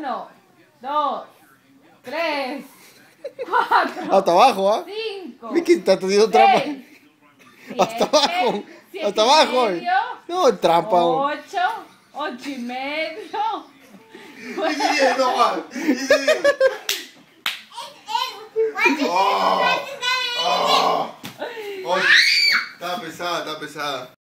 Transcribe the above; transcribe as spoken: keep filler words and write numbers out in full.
Uno, dos, tres, cuatro. Hasta abajo, ¿ah? ¿eh? Cinco. Vicky está teniendo trampa. Hasta abajo. Hasta abajo. Medio, no, trampa. Ocho. Ocho y medio. Oh, oh, oh. Está pesada, está pesada.